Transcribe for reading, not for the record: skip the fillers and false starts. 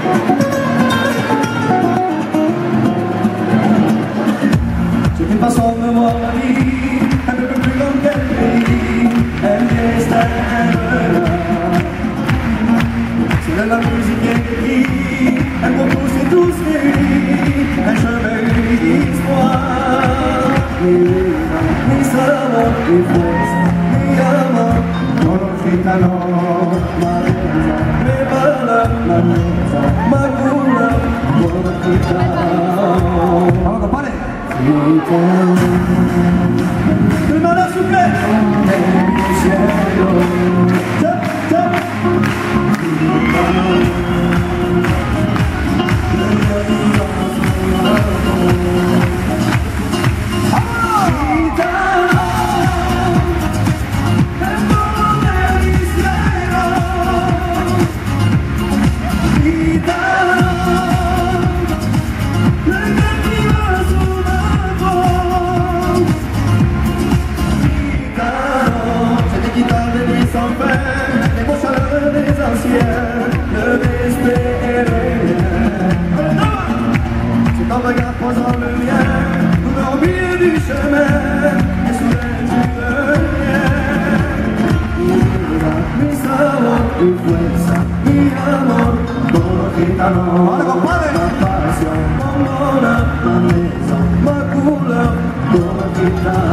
J'ai une façon de voir la vie, un peu plus grande qu'elle brille, elle vient s'éteindre. C'est de la musique écrite, elle propose tous les vies, un chemin d'histoire. Mi sabor y fuerza, mi amor, con un gitano, maleza, me bala la mesa, macula, con un gitano. Vamos, compadre. Primero suple en mi cielo. Chop, chop. Quand regarde posant le mien, nous au milieu du chemin, et soudain tu reviens. Mi sabor y fuerza, mi amor, todo gitano. Ahora compadre, la pasión, bombona, la mesa, macula, todo gitano.